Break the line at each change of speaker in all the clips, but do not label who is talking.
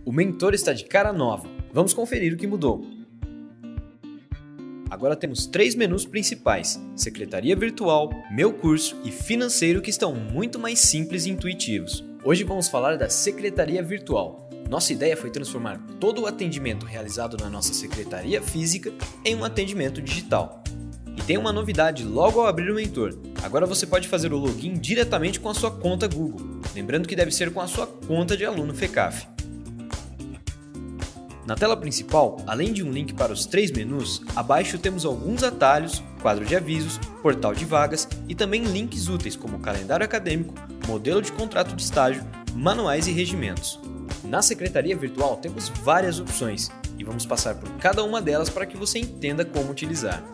O Mentor está de cara nova. Vamos conferir o que mudou. Agora temos 3 menus principais: Secretaria Virtual, Meu Curso e Financeiro, que estão muito mais simples e intuitivos. Hoje vamos falar da Secretaria Virtual. Nossa ideia foi transformar todo o atendimento realizado na nossa secretaria física em um atendimento digital. E tem uma novidade logo ao abrir o Mentor. Agora você pode fazer o login diretamente com a sua conta Google. Lembrando que deve ser com a sua conta de aluno FECAF. Na tela principal, além de um link para os 3 menus, abaixo temos alguns atalhos, quadro de avisos, portal de vagas e também links úteis como calendário acadêmico, modelo de contrato de estágio, manuais e regimentos. Na Secretaria Virtual temos várias opções e vamos passar por cada uma delas para que você entenda como utilizar.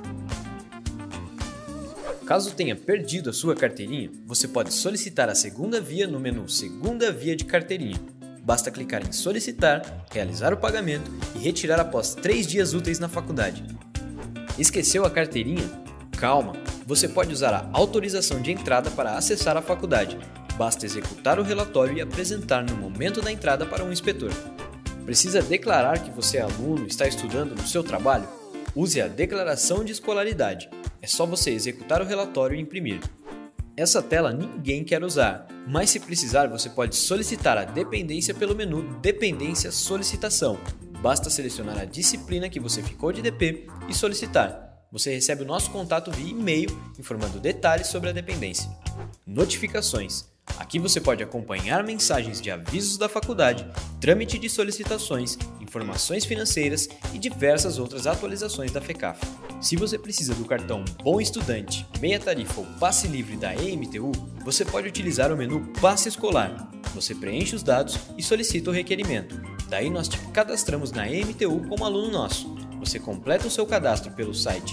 Caso tenha perdido a sua carteirinha, você pode solicitar a segunda via no menu Segunda Via de Carteirinha. Basta clicar em solicitar, realizar o pagamento e retirar após 3 dias úteis na faculdade. Esqueceu a carteirinha? Calma! Você pode usar a autorização de entrada para acessar a faculdade. Basta executar o relatório e apresentar no momento da entrada para um inspetor. Precisa declarar que você é aluno e está estudando no seu trabalho? Use a declaração de escolaridade. É só você executar o relatório e imprimir. Essa tela ninguém quer usar, mas se precisar você pode solicitar a dependência pelo menu Dependência Solicitação. Basta selecionar a disciplina que você ficou de DP e solicitar. Você recebe o nosso contato via e-mail informando detalhes sobre a dependência. Notificações. Aqui você pode acompanhar mensagens de avisos da faculdade, trâmite de solicitações, informações financeiras e diversas outras atualizações da FECAF. Se você precisa do cartão Bom Estudante, Meia Tarifa ou Passe Livre da EMTU, você pode utilizar o menu Passe Escolar. Você preenche os dados e solicita o requerimento. Daí nós te cadastramos na EMTU como aluno nosso. Você completa o seu cadastro pelo site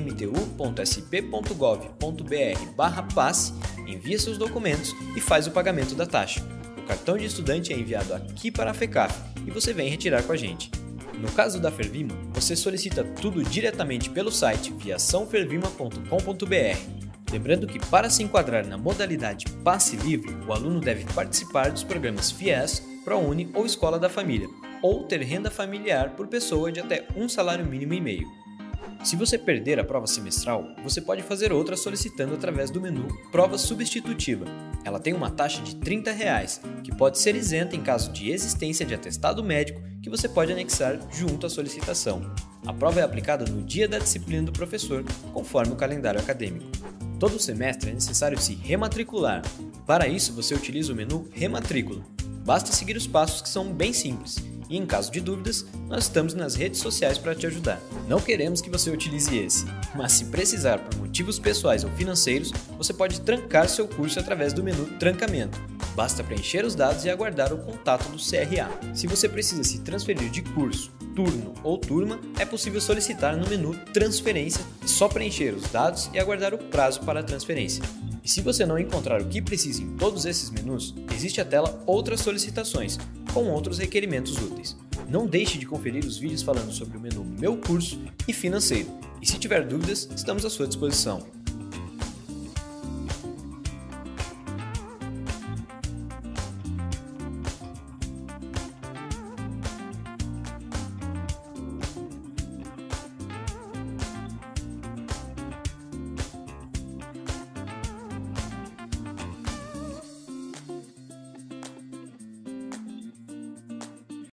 emtu.sp.gov.br/passe, envia seus documentos e faz o pagamento da taxa. O cartão de estudante é enviado aqui para a FECAF e você vem retirar com a gente. No caso da Fervima, você solicita tudo diretamente pelo site viaçãofervima.com.br. Lembrando que para se enquadrar na modalidade Passe Livre, o aluno deve participar dos programas FIES, ProUni ou Escola da Família, ou ter renda familiar por pessoa de até 1 salário mínimo e meio. Se você perder a prova semestral, você pode fazer outra solicitando através do menu Prova Substitutiva. Ela tem uma taxa de R$ 30, que pode ser isenta em caso de existência de atestado médico que você pode anexar junto à solicitação. A prova é aplicada no dia da disciplina do professor, conforme o calendário acadêmico. Todo semestre é necessário se rematricular. Para isso, você utiliza o menu Rematrícula. Basta seguir os passos que são bem simples. E em caso de dúvidas, nós estamos nas redes sociais para te ajudar. Não queremos que você utilize esse, mas se precisar por motivos pessoais ou financeiros, você pode trancar seu curso através do menu Trancamento. Basta preencher os dados e aguardar o contato do CRA. Se você precisa se transferir de curso, turno ou turma, é possível solicitar no menu Transferência, só preencher os dados e aguardar o prazo para a transferência. E se você não encontrar o que precisa em todos esses menus, existe a tela Outras Solicitações, com outros requerimentos úteis. Não deixe de conferir os vídeos falando sobre o menu Meu Curso e Financeiro. E se tiver dúvidas, estamos à sua disposição.